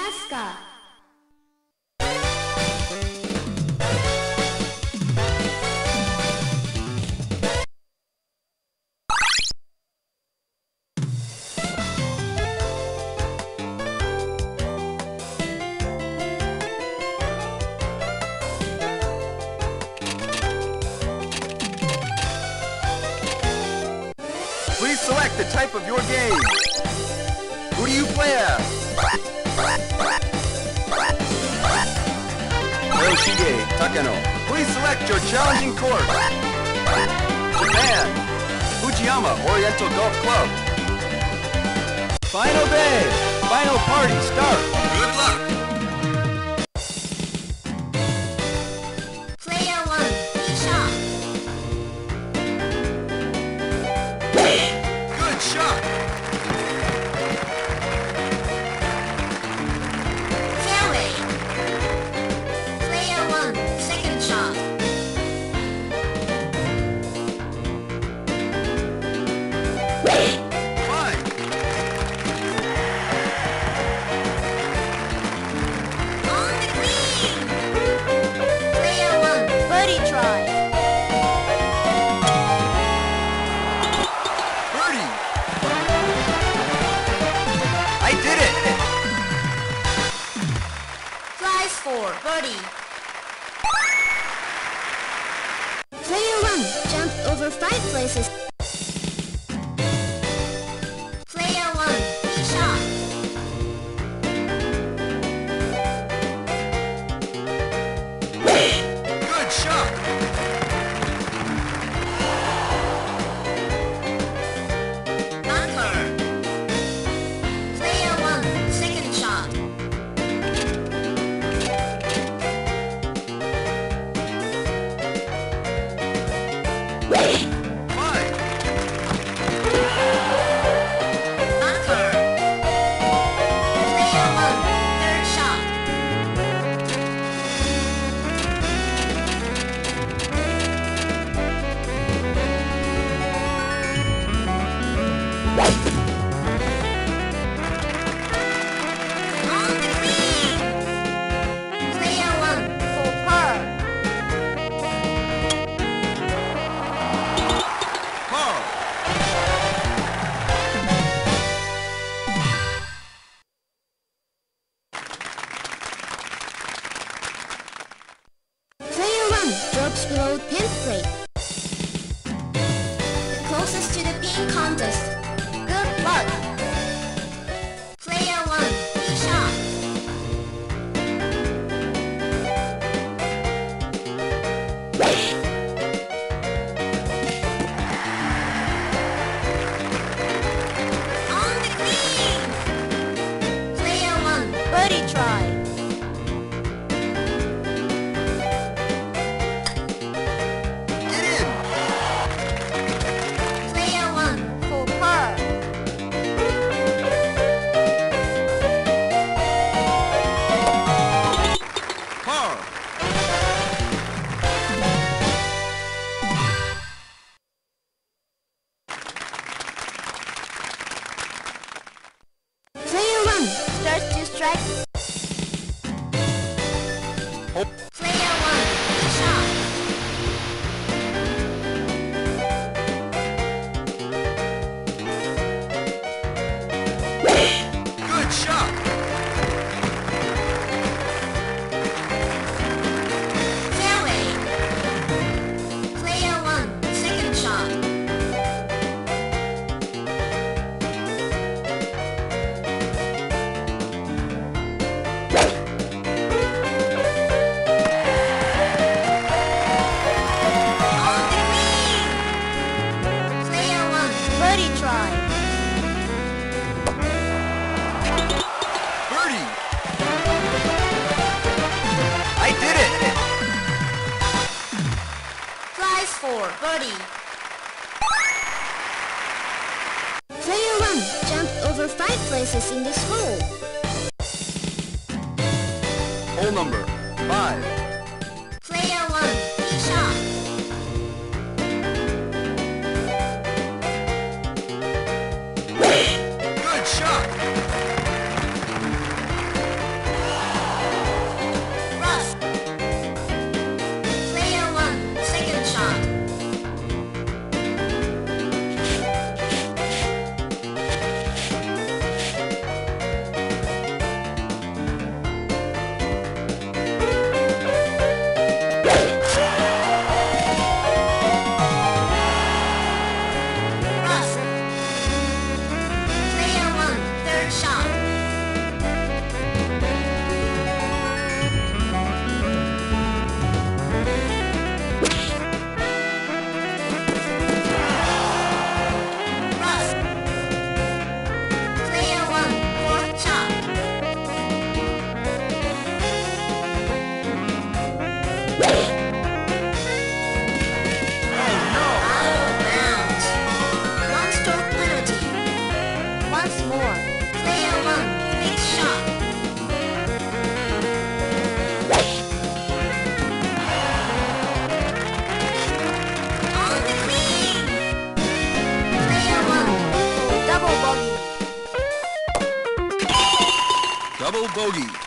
ますか？ Please select the type of your game. Who do you play as? Yoshige Takano. Please select your challenging course. Japan. Fujiyama Oriental Golf Club. Final day. Final party start. Good luck. Player 1, shot. Good shot. Fairway. Player 1, second shot. Fine. On the green. Player 1, birdie try. Birdie. I did it. Flies for birdie. Player 1 jumped over 5 places. Player 1, shot. Good shot. Bunker. Player 1, second shot. Fine. Bunker. Player 1, third shot. On the green. Player 1, for par. Par. Player 1 drops below 10th plate. The closest to the pin contest. Good luck. Player 1, shot. On the green. Player 1, birdie try. Get in. Player 1, for par. Par. Player 1 starts to strike. Hope. Player 1, shot. Good shot. Fairway. Player 1, second shot. On the green. Player 1, birdie try. Birdie. I did it. Flies for birdie. Player 1 jumped over 5 places in this hole. Hole number 5. Player 1, shot. Good shot. Out of bounds. One-stroke penalty. Once more. Player 1, next shot. On the green. Player 1, double bogey. Double bogey.